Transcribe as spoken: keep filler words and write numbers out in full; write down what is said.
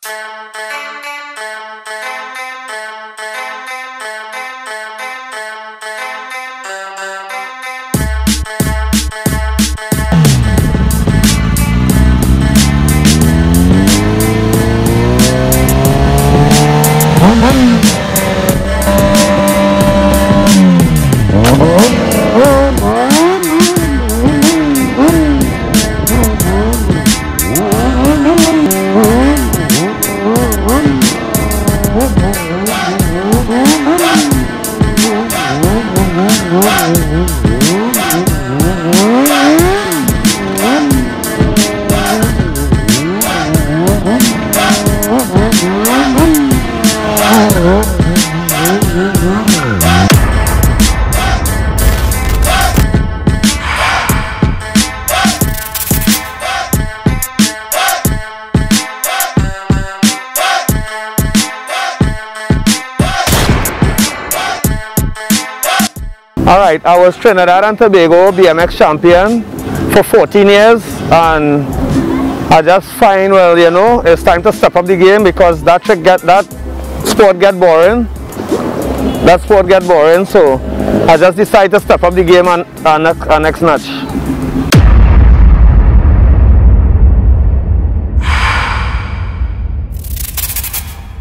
Alright, I was Trinidad and Tobago B M X champion for fourteen years, and I just find, well, you know, it's time to step up the game because that trick get, that sport get boring. That sport get boring, so I just decided to step up the game and, and, and next notch.